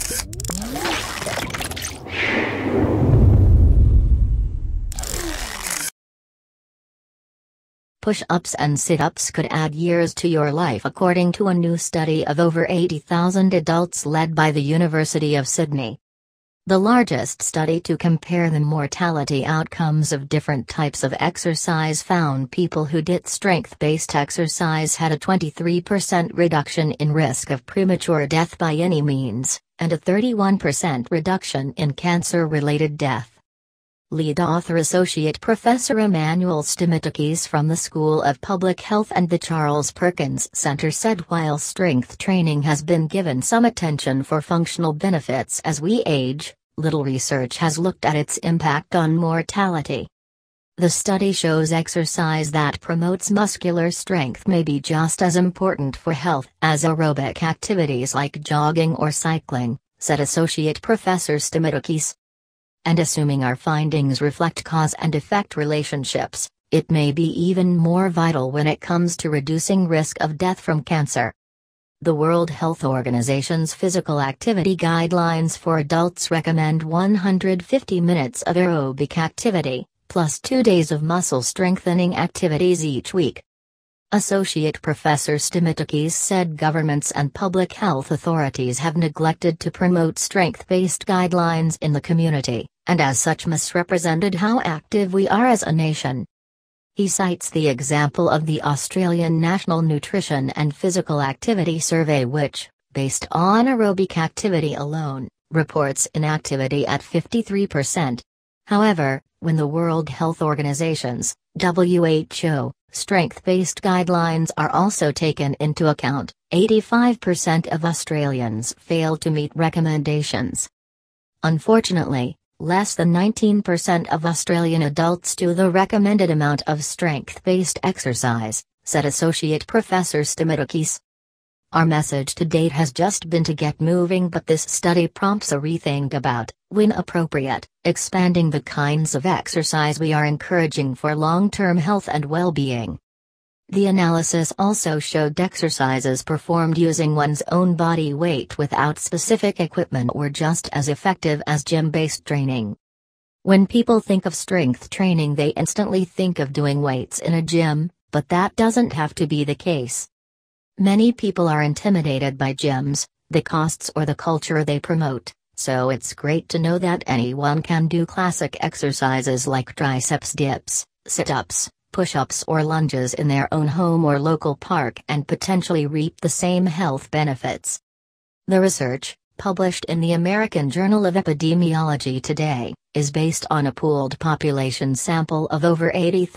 Push-ups and sit-ups could add years to your life according to a new study of over 80,000 adults led by the University of Sydney. The largest study to compare the mortality outcomes of different types of exercise found people who did strength-based exercise had a 23% reduction in risk of premature death by any means, and a 31% reduction in cancer-related death. Lead author Associate Professor Emmanuel Stamatakis from the School of Public Health and the Charles Perkins Center said while strength training has been given some attention for functional benefits as we age, little research has looked at its impact on mortality. The study shows exercise that promotes muscular strength may be just as important for health as aerobic activities like jogging or cycling, said Associate Professor Stamatakis. And assuming our findings reflect cause and effect relationships, it may be even more vital when it comes to reducing risk of death from cancer. The World Health Organization's physical activity guidelines for adults recommend 150 minutes of aerobic activity, plus 2 days of muscle strengthening activities each week. Associate Professor Stamatakis said governments and public health authorities have neglected to promote strength-based guidelines in the community, and as such misrepresented how active we are as a nation. He cites the example of the Australian National Nutrition and Physical Activity Survey which, based on aerobic activity alone, reports inactivity at 53%. However, when the World Health Organization's (WHO) strength-based guidelines are also taken into account, 85% of Australians fail to meet recommendations. Unfortunately, less than 19% of Australian adults do the recommended amount of strength-based exercise, said Associate Professor Stamatakis. Our message to date has just been to get moving, but this study prompts a rethink about, when appropriate, expanding the kinds of exercise we are encouraging for long-term health and well-being. The analysis also showed exercises performed using one's own body weight without specific equipment were just as effective as gym-based training. When people think of strength training, they instantly think of doing weights in a gym, but that doesn't have to be the case. Many people are intimidated by gyms, the costs or the culture they promote, so it's great to know that anyone can do classic exercises like triceps dips, sit-ups, push-ups or lunges in their own home or local park and potentially reap the same health benefits. The research, published in the American Journal of Epidemiology today, is based on a pooled population sample of over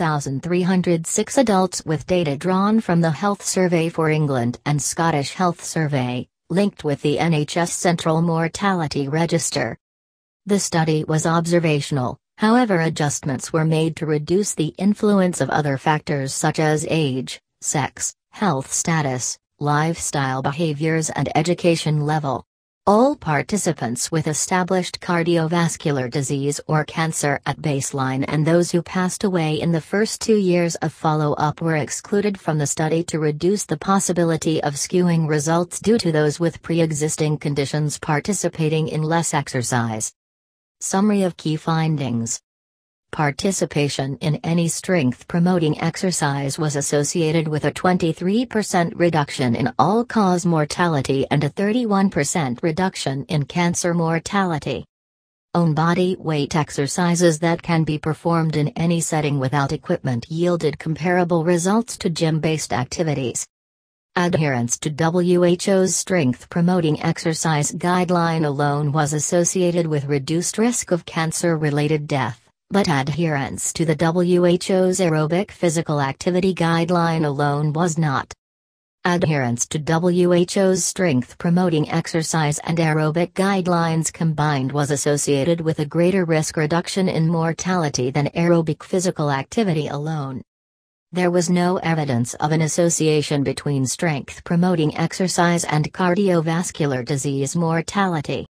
80,306 adults with data drawn from the Health Survey for England and Scottish Health Survey, linked with the NHS Central Mortality Register. The study was observational, however adjustments were made to reduce the influence of other factors such as age, sex, health status, lifestyle behaviors and education level. All participants with established cardiovascular disease or cancer at baseline and those who passed away in the first 2 years of follow-up were excluded from the study to reduce the possibility of skewing results due to those with pre-existing conditions participating in less exercise. Summary of key findings. Participation in any strength-promoting exercise was associated with a 23% reduction in all-cause mortality and a 31% reduction in cancer mortality. Own body weight exercises that can be performed in any setting without equipment yielded comparable results to gym-based activities. Adherence to WHO's strength-promoting exercise guideline alone was associated with reduced risk of cancer-related death. But adherence to the WHO's aerobic physical activity guideline alone was not. Adherence to WHO's strength-promoting exercise and aerobic guidelines combined was associated with a greater risk reduction in mortality than aerobic physical activity alone. There was no evidence of an association between strength-promoting exercise and cardiovascular disease mortality.